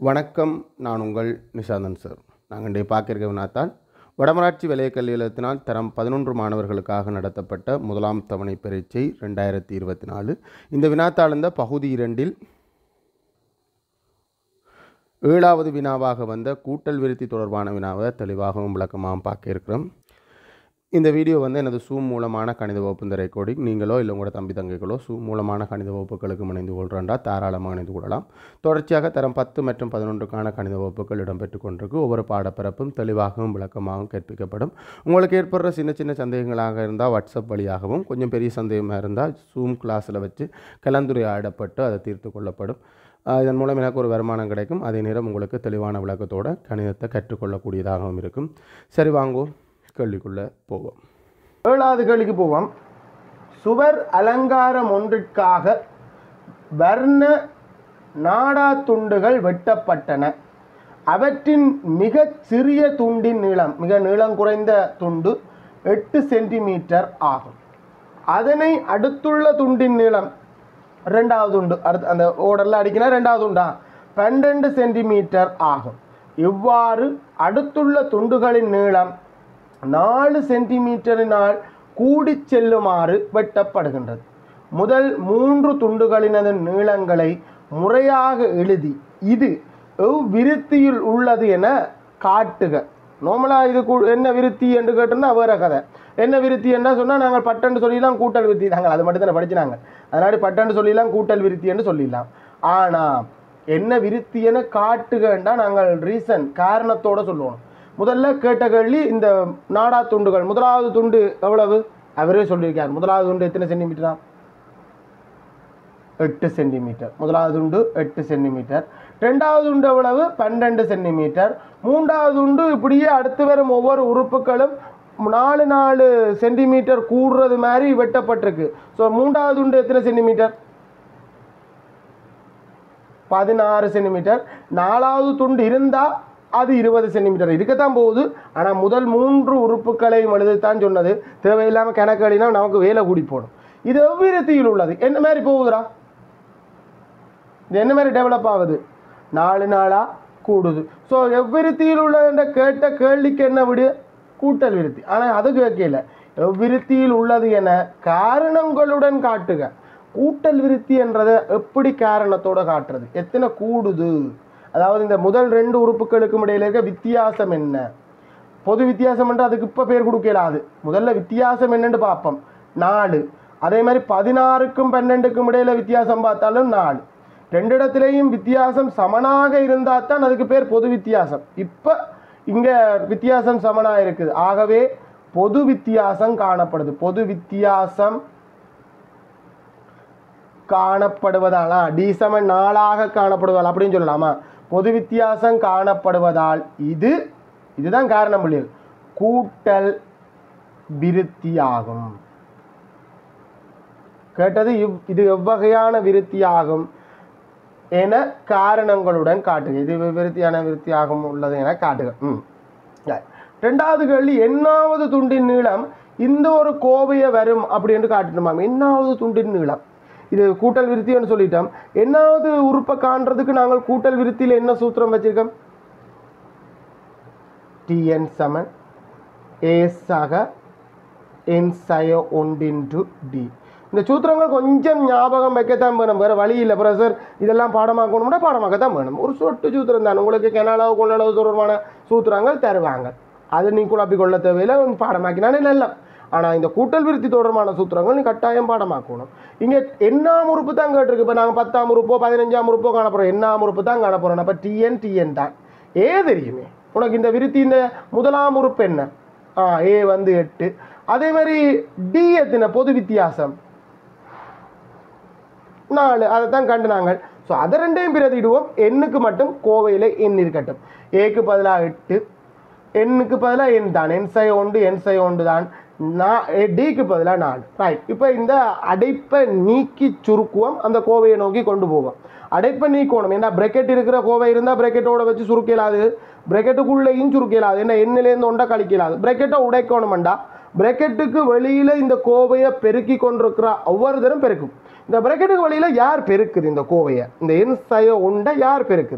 வணக்கம், நான் உங்கள் நிஷாந்தன் சார். நாங்கள் இன்றைய பார்க்க வினாத்தால் வடமராட்சி வலயக் கல்வி நிலையத்தினால் தரம் 11 மாணவர்களுக்காக நடத்தப்பட்ட முதலாம் தவணை பரீட்சை 2024. இந்த வினாத்தாள் இந்த பகுதி 2இல் 7வது வினாவாக வந்த கூட்டல் விருத்தி தொடர்பான வினாவை தெளிவாகவும் விளக்கமாகவும் பார்க்க இருக்கிறோம். இந்த வீடியோ எனது Zoom மூலமான கணித வகுப்பு இந்த ரெக்கார்டிங் நீங்களோ இல்லை உங்களோட தம்பி தங்கைகளோ Zoom மூலமான கணித வகுப்புகளுக்கு இணைந்து கொள்கிறா தாராளமாக இணைந்து கொள்ளலாம். தொடர்ச்சியாக தரம் 10 மற்றும் 11க்கான கணித வகுப்புகள் இடம்பெற்றுக் கொண்டிருக்கு. ஒவ்வொரு பாடப்பிறப்பும் தெளிவாகவும் விளக்கமாகவும் கற்பிக்கப்படும். உங்களுக்கு ஏற்படுற சின்ன சின்ன சந்தேகங்களாக இருந்தால் வாட்ஸ்அப் வழியாகவும், கொஞ்சம் பெரிய சந்தேகமாக இருந்தால் Zoom கிளாஸில் வச்சு கலந்துரையாடப்பட்டு அதை தீர்த்து கொள்ளப்படும். இதன் மூலம் எனக்கு ஒரு வருமானம் கிடைக்கும். அதே நேரம் உங்களுக்கு தெளிவான விளக்கத்தோடு கணிதத்தை கற்றுக்கொள்ளக்கூடியதாகவும் இருக்கும். சரி, வாங்குவோம் கேள்விக்குள்ளே போவோம். 7வது கேள்விக்கு போவோம். சுவர் அலங்காரம் ஒன்றிற்காக வர்ண நாடா துண்டுகள் வெட்டப்பட்டன. அவற்றின் மிகச் சிறிய துண்டின் நீளம், மிக நீளம் குறைந்த துண்டு 8 சென்டிமீட்டர் ஆகும். அதனை அடுத்துள்ள துண்டின் நீளம், ரெண்டாவது துண்டு, அந்த ஓடரில் அடிக்கினா ரெண்டாவது துண்டா 12 சென்டிமீட்டர் ஆகும். இவ்வாறு அடுத்துள்ள துண்டுகளின் நீளம் 4 சென்டிமீட்டரினால் கூடி செல்லுமாறு வெட்டப்படுகின்றது. முதல் 3 துண்டுகளினது நீளங்களை முறையாக எழுதி இது எவ்விருத்தியில் உள்ளது என காட்டுக. நார்மலாக இது என்ன விருத்தி என்று கேட்டோம்னா வேற கதை. என்ன விருத்தி என்ன சொன்னால் நாங்கள் பட்டன்னு சொல்லிடலாம், கூட்டல் விருத்தி நாங்கள் அது மட்டும் தானே படிச்சினாங்க. அதனால பட்டன்னு சொல்லிடலாம், கூட்டல் விருத்தி என்று சொல்லிடலாம். ஆனால் என்ன விருத்தி என காட்டுகண்டா நாங்கள் ரீசன் காரணத்தோடு சொல்லுவோம். முதல்ல கேட்ட கேள்வி இந்த நாடா துண்டுகள். முதலாவது துண்டு எவ்வளவு அவரே சொல்லியிருக்கார். முதலாவது துண்டு எத்தனை சென்டிமீட்டரா? 8 சென்டிமீட்டர். முதலாவது துண்டு 8 சென்டிமீட்டர். ரெண்டாவது துண்டு எவ்வளவு? 12 சென்டிமீட்டர். மூன்றாவது துண்டு இப்படியே அடுத்து வரும் ஒவ்வொரு உறுப்புகளும் 4 சென்டிமீட்டர் கூடுறது மாதிரி வெட்டப்பட்டிருக்கு. ஸோ மூன்றாவது துண்டு எத்தனை சென்டிமீட்டர்? 16 சென்டிமீட்டர். நாலாவது துண்டு இருந்தால் அது 20 சென்டிமீட்டர் இருக்கத்தான் போகுது. ஆனால் முதல் 3 உறுப்புகளையும் எழுதத்தான் சொன்னது. தேவையில்லாமல் கணக்கு எழுதினா நமக்கு வேலை கூடி போடும். இது எவ்விருத்தியில் உள்ளது என்ன மாதிரி போகுதுரா? இது என்ன மாதிரி டெவலப் ஆகுது? 4 நாளாக கூடுது. ஸோ எவ்விருத்தியில் உள்ளது கேட்ட கேள்விக்கு என்ன விடு? கூட்டல் விருத்தி. ஆனால் அது கேட்கல. எவ்விருத்தியில் உள்ளது என காரணங்களுடன் காட்டுக. கூட்டல் விருத்தி என்றதை எப்படி காரணத்தோடு காட்டுறது? எத்தனை கூடுது, அதாவது இந்த முதல் 2 உறுப்புகளுக்கும் இடையில இருக்க வித்தியாசம் என்ன? பொது வித்தியாசம் என்று அதுக்கு இப்போ பேர் கொடுக்கலாது. முதல்ல வித்தியாசம் என்னென்னு பார்ப்போம். 4. அதே மாதிரி 16க்கும் 12க்கும் இடையில வித்தியாசம் பார்த்தாலும் 4. 2 இடத்துலையும் வித்தியாசம் சமனாக இருந்தால் தான் அதுக்கு பேர் பொது வித்தியாசம். இப்போ இங்கே வித்தியாசம் சமனாக இருக்குது. ஆகவே பொது வித்தியாசம் காணப்படுது. பொது வித்தியாசம் காணப்படுவதால் D=4 காணப்படுவதால் அப்படின்னு சொல்லலாமா? பொது வித்தியாசம் காணப்படுவதால் இதுதான் காரணம். கூட்டல் விருத்தியாகும். கேட்டது இது எவ்வகையான விருத்தியாகும் என காரணங்களுடன் காட்டுக. இது விருத்தியான விருத்தியாகும் உள்ளது என காட்டுக. ரெண்டாவது கேள்வி, என்னாவது துண்டின் நீளம் இந்த ஒரு கோவையை வரும் அப்படின்னு காட்டணுமா? என்னாவது துண்டின் நீளம், இது கூட்டல் விருத்தின்னு சொல்லிட்டோம். என்னாவது உறுப்பை காண்றதுக்கு நாங்கள் கூட்டல் விருத்தியில் என்ன சூத்திரம் வச்சிருக்கோம்? Tn = n/1/d. இந்த சூத்திரங்கள் கொஞ்சம் ஞாபகம் வைக்கத்தான் வேணும், வேறு வழி இல்லை. ப்ரொஃபஸர் இதெல்லாம் பாடமாக்கணும்னா பாடமாக்கத்தான் வேணும். ஒரு சொட்டு சூத்திரம் தான். உங்களுக்கு கெனளவு கொள்ளளவு தொடர்பான சூத்திரங்கள் தருவாங்க. அது நீ குழப்பி கொள்ள தேவையில்லை, பாடமாக்கினாலே நல்ல. ஆனால் இந்த கூட்டல் விருத்தி தொடர்பான சூத்திரங்கள் நீ கட்டாயம் பாடமாக்கணும். இங்கே என்னாம் உறுப்பு தான் கேட்டிருக்கு. இப்போ நாங்கள் 10ஆம் உறுப்போ 15ஆம் உறுப்போ காணப்போகிறோம். என்னாம் உறுப்பு தான் காணப்போகிறோம். அப்போ TN தான். தெரியுமே உனக்கு. இந்த விருத்தி இந்த முதலாம் உறுப்பு என்ன? A 8. அதே மாதிரி D எத்தனை? பொது வித்தியாசம் 4. அதை தான் கண்டு நாங்கள். ஸோ அதை ரெண்டையும் பிரதிடுவோம். எண்ணுக்கு மட்டும் கோவையில் எண் இருக்கட்டும். Aக்கு பதிலாக 8, எண்ணுக்கு பதிலாக எண் தான். n/1 தான். Dக்கு பதிலாக 4. ரைட். இப்போ இந்த அடைப்பை நீக்கி சுருக்குவோம், அந்த கோவையை நோக்கி கொண்டு போவோம். அடைப்பை நீக்கணும். ஏன்னா பிரக்கெட் இருக்கிற கோவை இருந்தால் பிரக்கெட்டோட வச்சு சுருக்கலாது, பிரக்கெட்டுக்குள்ளேயும் சுருக்கலாது. ஏன்னா எண்ணிலேருந்து ஒன்றை கழிக்கலாது. பிரக்கெட்டை உடைக்கணுமெண்டா பிரக்கெட்டுக்கு வெளியில் இந்த கோவையை பெருக்கி கொண்டிருக்கிற ஒவ்வொரு பெருக்கும். இந்த பிரக்கெட்டுக்கு வெளியில் யார் பெருக்குது இந்த கோவையை? இந்த n/1 யார் பெருக்குது?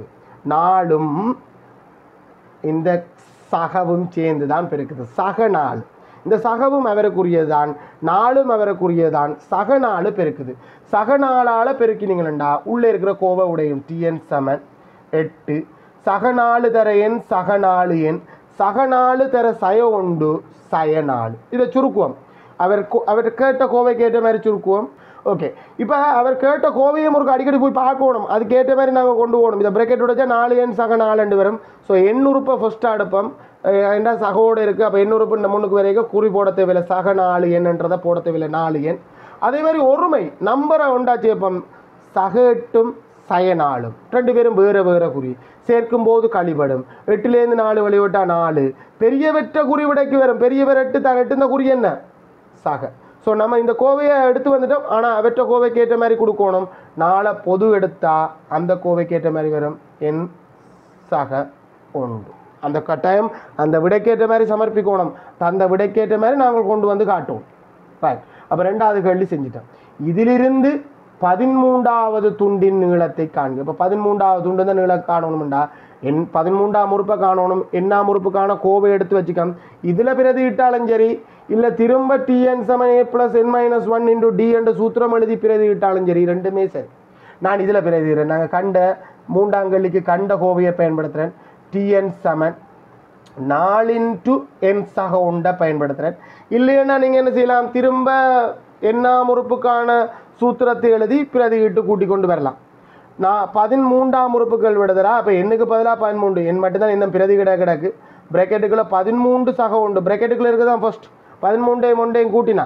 நாளும் இந்த சகவும் சேர்ந்து தான் பெருக்குது. சக நாள், இந்த சகவும் அவருக்குரியதான், நாளும் அவருக்குரியதான், சக நாள் பெருக்குது. சக நாளால் பெருக்கினீங்களா உள்ளே இருக்கிற கோவை உடையும் TN = 8, சக 4 தர எண் சக 4 எண், சக 4 தர சய 1 சய 4. இதை சுருக்குவோம். அவர் கேட்ட கோவை கேட்ட மாதிரி சுருக்குவோம். ஓகே, இப்போ அவர் கேட்ட கோவையை முறுக்கு அடிக்கடி போய் பார்க்கணும், அதுக்கேற்ற மாதிரி நாங்கள் கொண்டு போகணும். இதை பிரக்கெட் உடைச்சா 4 எண் சக 4 வரும். ஸோ எண்ணுறுப்பை ஃபஸ்ட்டு அடுப்போம். என்ன சகோடு இருக்குது, அப்போ எண்ணுறுப்பு இந்த முன்னுக்கு வரைக்கும் குறி போட தேவையில்லை, சக 4 எண்ன்றதை போட தேவையில்லை, 4 எண். அதே மாதிரி ஒருமை நம்பரை உண்டாச்சு வைப்போம், சக 8 சய 4, ரெண்டு பேரும் வேறு வேறு குறி சேர்க்கும் போது கழிபடும். 8லேருந்து 4 வழிவிட்டால் 4, பெரிய வெற்ற குறி விடைக்கு வரும். பெரியவர் 8 தான், 8 இந்த குறி என்ன சக. ஸோ நம்ம இந்த கோவையை எடுத்து வந்துட்டோம், ஆனால் அவற்ற கோவைக்கு ஏற்ற மாதிரி கொடுக்கணும். 4 பொது எடுத்தால் அந்த கோவைக்கு ஏற்ற மாதிரி வரும் என் சக 1. அந்த கட்டாயம் அந்த விடைக்கேற்ற மாதிரி சமர்ப்பிக்கணும். அந்த விடைக்கேற்ற மாதிரி நாங்கள் கொண்டு வந்து காட்டுவோம். ரைட், அப்போ 2வது கேள்வி செஞ்சுட்டோம். இதிலிருந்து 13வது துண்டின் நீளத்தை காண்க. இப்போ 13வது துண்டு தான் நீளம் காணணும்டா, 13ஆம் உறுப்பை காணணும். என்னாம் உறுப்புக்கான கோவை எடுத்து வச்சுக்கோம். இதில் பிரதியிட்டாலும் சரி, இல்லை திரும்ப TN = A + n - 1 × D என்ற சூத்திரம் எழுதி பிரதியிட்டாலும் சரி, ரெண்டுமே சரி. நான் இதில் பிரதிகிறேன். நாங்கள் கண்ட 3ஆம் கேள்விக்கு கண்ட கோவையை பயன்படுத்துகிறேன். TN = 4 × n சக 1 பயன்படுத்துகிறேன். இல்லைன்னா நீங்கள் என்ன செய்யலாம், திரும்ப என்னாம் உறுப்புக்கான சூத்திரத்தை எழுதி பிரதியிட்டு கூட்டி கொண்டு வரலாம். நான் 13ஆம் உறுப்புகள் விடுதரா, அப்போ எண்ணுக்கு பதிலாக 13, எண் மட்டும்தான் இன்னும் பிரதி கிடக்கு. பிரக்கெட்டுக்குள்ளே 13 சக 1, பிரக்கெட்டுக்குள்ளே இருக்குதான் ஃபர்ஸ்ட் 13 1 கூட்டினா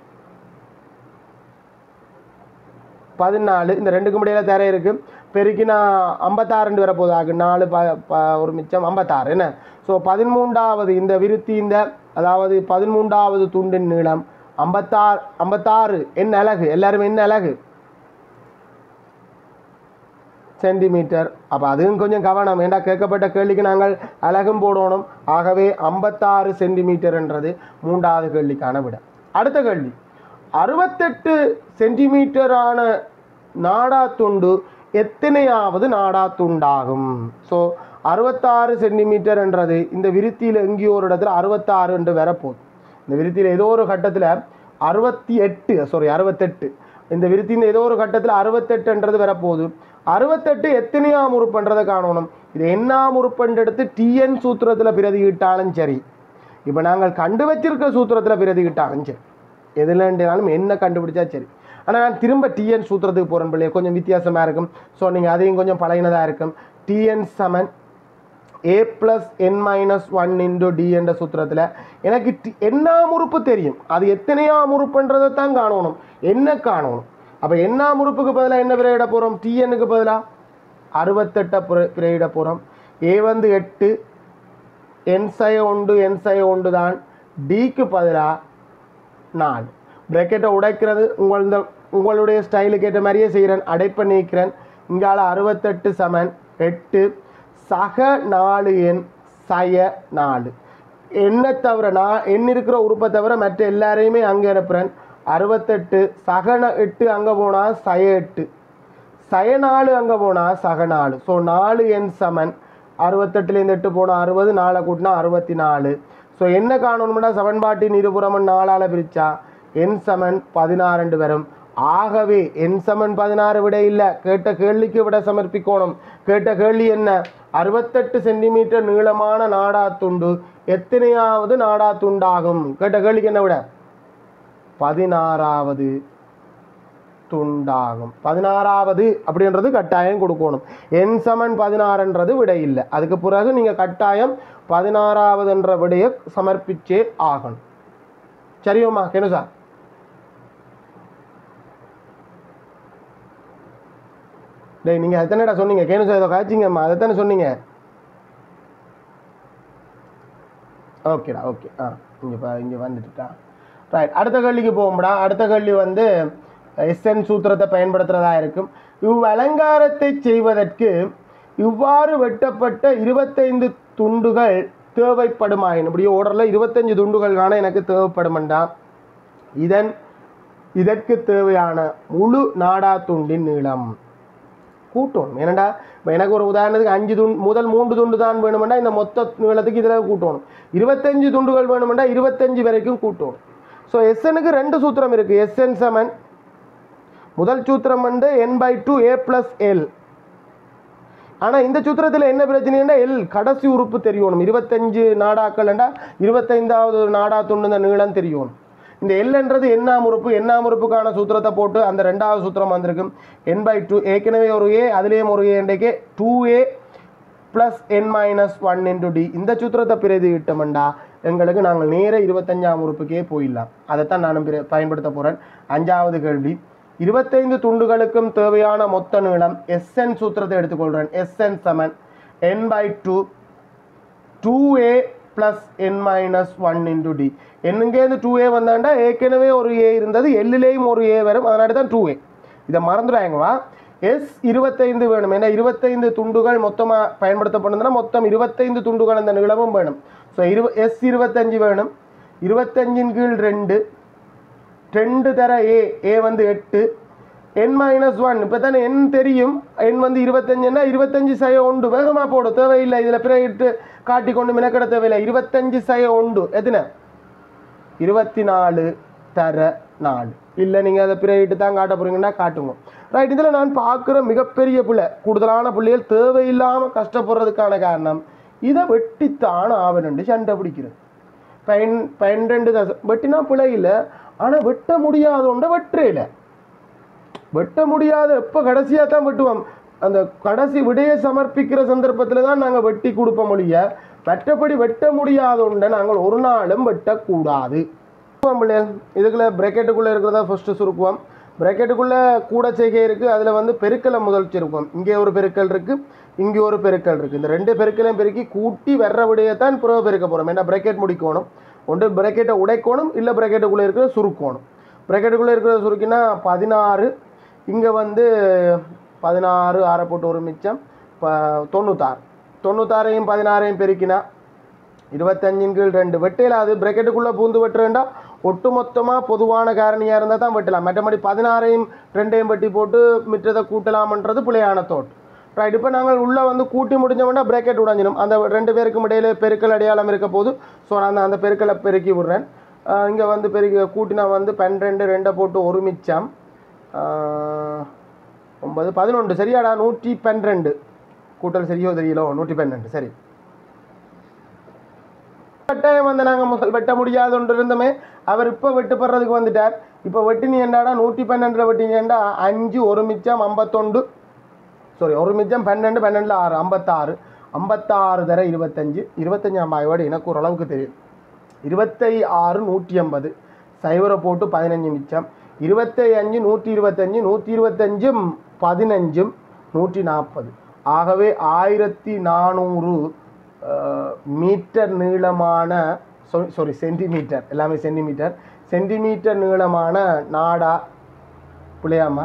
14, இந்த ரெண்டுக்கும் இடையில தர இருக்கு. பெருக்கினா 56 வரப்போகுது. ஆகு 4 ஒரு மிச்சம் 56 என்ன. ஸோ 13வது இந்த விருத்தி, இந்த அதாவது 13வது துண்டின் நீளம் 56 என்ன அலகு, எல்லாருமே என்ன அலகு சென்டிமீட்டர். அப்போ அதுவும் கொஞ்சம் கவனம், ஏண்டா கேட்கப்பட்ட கேள்விக்கு நாங்கள் அலகும் போடணும். ஆகவே 56 சென்டிமீட்டர்ன்றது 3வது கேள்விக்கான விட. அடுத்த கேள்வி, 68 சென்டிமீட்டரான நாடா துண்டு எத்தனையாவது நாடா துண்டாகும்? ஸோ 66 சென்டிமீட்டர்ன்றது இந்த விருத்தியில் எங்கேயோ ஒரு இடத்துல 66 என்று வரப்போகுது. இந்த விருத்தியில் ஏதோ ஒரு கட்டத்தில் 68 இந்த விருத்தியின் ஏதோ ஒரு கட்டத்தில் 68ன்றது வரப்போகுது. 68 எத்தனையாம் உறுப்புன்றதை காணணும். இது என்னாம் உறுப்புன்ற எடுத்து TN சூத்திரத்தில் பிரதியிட்டாலும் சரி, இப்போ நாங்கள் கண்டு வச்சிருக்க சூத்திரத்தில் பிரதியிட்டாலும் சரி, எதுலன்றாலும் என்ன கண்டுபிடிச்சா சரி. ஆனால் நான் திரும்ப TN சூத்திரத்துக்கு போகிறேன் பிள்ளைய, கொஞ்சம் வித்தியாசமாக இருக்கும். ஸோ நீங்கள் அதையும் கொஞ்சம் பழகினதாக இருக்கும். TN = A + n - 1 × D என்ற சூத்திரத்தில் எனக்கு என்னாம் உறுப்பு தெரியும், அது எத்தனையாம் உறுப்புன்றதை தான் காணணும், என்ன காணணும். அப்போ என்னாம் உறுப்புக்கு பதிலாக என்ன பிரயிட போகிறோம், TNக்கு பதிலாக 68 பிரயிட போகிறோம். A வந்து 8, n - 1 தான், Dக்கு பதிலாக 4. பிரக்கெட்டை உடைக்கிறது உங்களுடைய ஸ்டைலுக்கு ஏற்ற மாதிரியே செய்கிறேன், அடைப்பை நீக்கிறேன். இங்கால 68 = 8 சக 4 எண் சய 4. என்னை தவிர நான் எண் இருக்கிற உறுப்பை தவிர மற்ற எல்லாரையுமே அங்கே அனுப்புகிறேன். 68 சக 8 அங்கே போனால் சய 8, சய 4 அங்கே போனால் சக 4. ஸோ 4 எண் = 68லேருந்து 8 போனால் 60, 4 கூட்டினா 64. ஸோ என்ன காணணும்னா சமன்பாட்டின் இருபுறமும் 4ஆல் பிரித்தா n = 16 வரும். ஆகவே n = 16 விட இல்லை, கேட்ட கேள்விக்கு விட சமர்ப்பிக்கணும். கேட்ட கேள்வி என்ன, 68 சென்டிமீட்டர் நீளமான நாடா துண்டு எத்தனையாவது நாடா துண்டாகும்? கேட்ட கேள்விக்கு என்ன விட 16வது துண்டாகும். 16வது அப்படின்றது கட்டாயம் கொடுக்கணும். n = 16ன்றது விடை இல்லை. அதுக்கு பிறகு நீங்கள் கட்டாயம் 16வதுன்ற விடையை சமர்ப்பிச்சே ஆகணும். சரியோம்மா கேனு சார்? டேய் நீங்கள் அதைத்தானடா சொன்னீங்க, கேனு சார் ஏதோ காய்ச்சிங்கம்மா, அதைத்தானே சொன்னீங்க. ஓகேடா, ஓகே. இங்கே வந்துட்டுட்டா. ரைட், அடுத்த கேள்விக்கு போகும்டா. அடுத்த கேள்வி வந்து SN சூத்திரத்தை பயன்படுத்துகிறதா இருக்கும். அலங்காரத்தை செய்வதற்கு இவ்வாறு வெட்டப்பட்ட 25 துண்டுகள் தேவைப்படுமாயின், இப்படி ஓர்டரில் 25 துண்டுகள் காண எனக்கு தேவைப்படுமெண்டா, இதற்கு தேவையான முழு நாடா துண்டின் நீளம் கூட்டணும். ஏன்னாடா இப்போ எனக்கு ஒரு உதாரணத்துக்கு 5 துண்டு முதல் 3 துண்டு தான் வேணுமெண்டா இந்த மொத்த நீளத்துக்கு இதில் கூட்டணும். 25 துண்டுகள் வேணுமெண்டா 25 வரைக்கும் கூட்டணும். ஸோ எஸ்எனுக்கு 2 சூத்திரம் இருக்குது. எஸ்என் சமன் முதல் சூத்திரம் வந்து n/2 a + l. ஆனால் இந்த சூத்திரத்தில் என்ன பிரச்சனைன்னா எல் கடைசி உறுப்பு தெரியணும். 25 நாடாக்கள்ண்டா 25வது நாடா துண்டு நீளம் தெரியணும். இந்த எல்ன்றது எண்ணாம் உறுப்புக்கான சூத்திரத்தை போட்டு அந்த 2வது சூத்திரம் வந்திருக்கும். n/2 ஏற்கனவே ஒரு ஏ அதுலேயும் ஒரு ஏண்டைக்கு 2a + n-1 × d. இந்த சூத்திரத்தை பிரதியிட்டோம்டா எங்களுக்கு நாங்கள் நேர 25ஆம் உறுப்புக்கே போயிடலாம். அதைத்தான் நான் பயன்படுத்த போகிறேன். 5வது கேள்வி, 25 துண்டுகளுக்கும் தேவையான மொத்த நீளம் SN சூத்திரத்தை எடுத்துக்கொள்கிறேன். SN சமன் n/2 2a + n-1 × d. என்னங்கேருந்து 2a வந்தாண்டா ஏற்கனவே ஒரு ஏ இருந்தது, எல்லுலேயும் ஒரு ஏ வரும், அதனால தான் 2a. இதை மறந்துடாங்கவா. S25 வேணும். ஏன்னா 25 துண்டுகள் மொத்தமாக பயன்படுத்தப்படுதுன்னா மொத்தம் 25 துண்டுகள் அந்த நீளமும் வேணும். ஸோ S25 வேணும். 25/2 2 தர ஏ வந்து 8 n-1 இப்போ தானே n தெரியும். n வந்து 25ன்னா 25/1 வேகமாக போடும், தேவையில்லை இதில் பிறகு காட்டி கொண்டு மினக்கட தேவையில்லை. 25/1 எத்தனை 24 தர 4. இல்லை நீங்கள் அதை பிறகு தான் காட்ட போகிறீங்கன்னா காட்டுங்க. ரைட். இதில் நான் பார்க்குற மிகப்பெரிய பிள்ளை கூடுதலான பிள்ளைகள் தேவையில்லாமல் கஷ்டப்படுறதுக்கான காரணம் இதை வெட்டித்தான் ஆவணண்டு சண்டை பிடிக்கிறது. 12 வெட்டினா பிள்ளை இல்லை, ஆனால் வெட்ட முடியாதோண்ட வெற்றையில் வெட்ட முடியாத எப்போ கடைசியாக தான் வெட்டுவோம். அந்த கடைசி விடையை சமர்ப்பிக்கிற சந்தர்ப்பத்தில் தான் நாங்கள் வெட்டி கொடுப்போம் மொழிய. மற்றபடி வெட்ட முடியாதோண்ட நாங்கள் ஒரு நாளும் வெட்டக்கூடாது. இதுக்குள்ள பிரேக்கெட்டுக்குள்ளே இருக்கிறதா ஃபஸ்ட்டு சுருக்குவோம். பிரேக்கெட்டுக்குள்ளே கூட செய்கை இருக்குது, அதில் வந்து பெருக்கலை முதல் சுருக்குவோம். இங்கே ஒரு பெருக்கல் இருக்குது, இங்கே ஒரு பெருக்கல் இருக்குது. இந்த 2 பெருக்கலையும் பெருக்கி கூட்டி வர்ற விடையத்தான் பிறகு பெருக்க போகிறோம். ஏன்னா பிரேக்கெட் முடிக்கணும். ஒன்று பிரேக்கெட்டை உடைக்கணும், இல்லை பிரேக்கெட்டுக்குள்ளே இருக்கிற சுருக்கணும். பிரேக்கெட்டுக்குள்ளே இருக்கிற சுருக்கினா 16, இங்கே வந்து 16 6 போட்டு ஒரு மிச்சம் 96. 96ஐயும் 16ஐயும் பெருக்கினா 25/2 வெட்டையில். அது பிரேக்கெட்டுக்குள்ளே பூந்து வெட்டுறேன்டா ஒட்டு மொத்தமாக பொதுவான காரணியாக இருந்தால் தான் வெட்டலாம். மற்றபடி 16ஐயும் 2ஐயும் வெட்டி போட்டு மிற்றதை கூட்டலாம்ன்றது பிள்ளையான தோட். ரைட். இப்போ நாங்கள் உள்ளே வந்து கூட்டி முடிஞ்சோம்னா பிரேக்கெட் உடைஞ்சிடும். அந்த 2 பேருக்கும் இடையில பெருக்கல் அடையாளம் இருக்க போது. ஸோ நான் அந்த பெருக்கலை பெருக்கி விட்றேன். இங்கே வந்து பெருக்கி கூட்டினா வந்து 12 2 போட்டு ஒரு மிச்சம் 9 11. சரியாடா 112. கூட்டல் சரியோ தெரியலோ 112. சரி. கட்டாயம் வந்து நாங்கள் முதல் வெட்ட முடியாத ஒன்று இருந்தோமே, அவர் இப்போ வெட்டுப்படுறதுக்கு வந்துட்டார். இப்போ வெட்டினி என்னடா 112 வெட்டினேன்டா 5 ஒரு மிச்சம் 51. சாரி, ஒரு மிச்சம் 12 12 6 56. 56 தர 25. 25ஆம் ஆய்வோடு எனக்கு ஓரளவுக்கு தெரியும். 26 180. சைவரை போட்டு 15 மிச்சம். 25 125 125 15 140. ஆகவே 1400 மீட்டர் நீளமான சென்டிமீட்டர், எல்லாமே சென்டிமீட்டர் நீளமான நாடா பிள்ளையாமா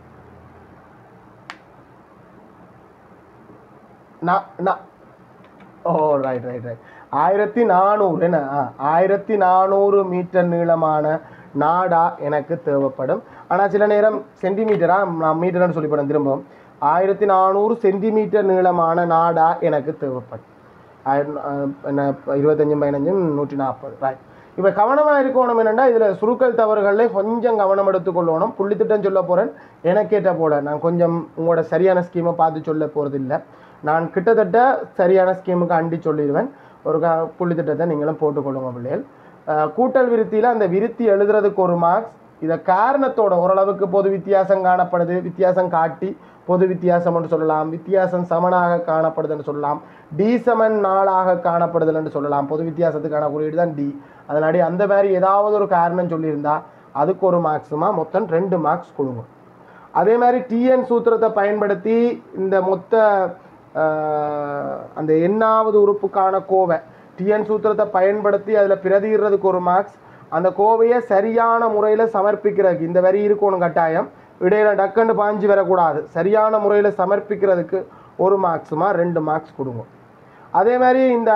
ஓ ரைட் 1400 என்ன 1400 மீட்டர் நீளமான நாடா எனக்கு தேவைப்படும். ஆனால் சில நேரம் சென்டிமீட்டரா நான் மீட்டர்னு சொல்லிப்படும். திரும்பவும் 1400 சென்டிமீட்டர் நீளமான நாடா எனக்கு தேவைப்படும். என்ன 25 15 140. ரைட். இப்போ கவனமாக இருக்கணும். என்னென்னா இதில் சுருக்கல் தவறுகளில் கொஞ்சம் கவனம் எடுத்துக்கொள்ளணும். புள்ளித்திட்டம் சொல்ல போகிறேன், எனக்கேற்ற போல நான் கொஞ்சம் உங்களோட சரியான ஸ்கீமை பார்த்து சொல்ல போகிறது இல்லை. நான் கிட்டத்தட்ட சரியான ஸ்கீமுக்கு அண்டி சொல்லிடுவேன். ஒரு புள்ளித்திட்டத்தை நீங்களும் போட்டுக்கொள்ளுங்க பிள்ளைகள். கூட்டல் விருத்தியில் அந்த விருத்தி எழுதுறதுக்கு ஒரு மார்க்ஸ். இதை காரணத்தோட ஓரளவுக்கு பொது வித்தியாசம் காணப்படுது, வித்தியாசம் காட்டி பொது வித்தியாசம் என்று சொல்லலாம், வித்தியாசம் சமனாக காணப்படுதுன்னு சொல்லலாம், டி சமன் 4ஆக காணப்படுதுன்னு சொல்லலாம். பொது வித்தியாசத்துக்கான குறியீடு தான் டி. அதனாடி அந்த மாதிரி ஏதாவது ஒரு காரணம் சொல்லியிருந்தா அதுக்கு ஒரு மார்க்ஸுமா மொத்தம் 2 மார்க்ஸ் கொடுங்க. அதே மாதிரி டிஎன் சூத்திரத்தை பயன்படுத்தி இந்த மொத்த அந்த எண்ணாவது உறுப்புக்கான கோவை டிஎன் சூத்திரத்தை பயன்படுத்தி அதில் பிரதிடுறதுக்கு ஒரு மார்க்ஸ். அந்த கோவையை சரியான முறையில் சமர்ப்பிக்கிறதுக்கு இந்த வரி இருக்கணும் கட்டாயம், இடையில டக்குன்னு பாஞ்சு வரக்கூடாது. சரியான முறையில் சமர்ப்பிக்கிறதுக்கு ஒரு மார்க்ஸுமா 2 மார்க்ஸ் கொடுங்க. அதே மாதிரி இந்த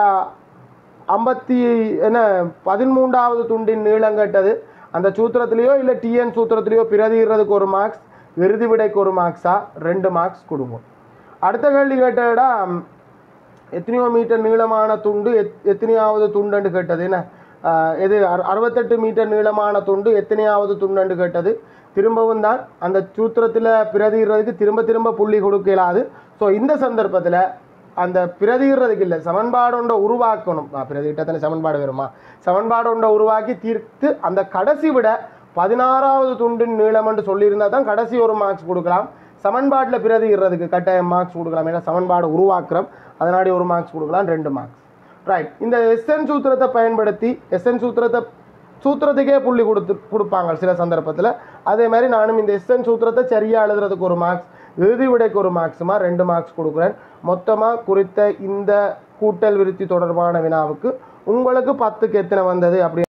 13வது துண்டின் நீளம் கட்டது அந்த சூத்திரத்திலேயோ இல்லை டிஎன் சூத்திரத்திலேயோ பிரதிடுறதுக்கு ஒரு மார்க்ஸ். இறுதி விடைக்கு ஒரு மார்க்ஸா 2 மார்க்ஸ் கொடுப்போம். அடுத்த கேள்வி கேட்டடா எத்தனையோ மீட்டர் நீளமான துண்டு எத்தனையாவது துண்டுன்னு கேட்டது. என்ன எது 68 மீட்டர் நீளமான துண்டு எத்தனையாவது துண்டுன்னு கேட்டது. திரும்பவும் தான் அந்த சூத்திரத்தில் பிரதிகிறதுக்கு திரும்ப புள்ளி கொடுக்கலாது. ஸோ இந்த சந்தர்ப்பத்தில் அந்த பிரதிகிறதுக்கு இல்லை, சமன்பாடு ஒன்றை உருவாக்கணும். பிரதிகிட்டத்தனை சமன்பாடு வருமா, சமன்பாடு ஒன்றை உருவாக்கி தீர்த்து அந்த கடைசி விட 16வது துண்டின் நீளம் என்று சொல்லியிருந்தால் தான் கடைசி ஒரு மார்க்ஸ் கொடுக்கலாம். சமன்பாட்டில் பிரதிகிறதுக்கு கட்டாயம் மார்க்ஸ் கொடுக்கலாம். ஏன்னா சமன்பாடு உருவாக்குறோம், அதனாடி ஒரு மார்க்ஸ் கொடுக்கலாம், 2 மார்க்ஸ். ரைட். இந்த எஸ்என் சூத்திரத்தை பயன்படுத்தி எஸ்என் சூத்திரத்துக்கே புள்ளி கொடுப்பாங்க சில சந்தர்ப்பத்தில். அதே மாதிரி நானும் இந்த எஸ்என் சூத்திரத்தை சரியாக எழுதுறதுக்கு ஒரு மார்க்ஸ், இறுதி விடைக்கு ஒரு மார்க்ஸுமா 2 மார்க்ஸ் கொடுக்குறேன். மொத்தமாக குறித்த இந்த கூட்டல் விருத்தி தொடர்பான வினாவுக்கு உங்களுக்கு 10க்கு எத்தனை வந்தது அப்படி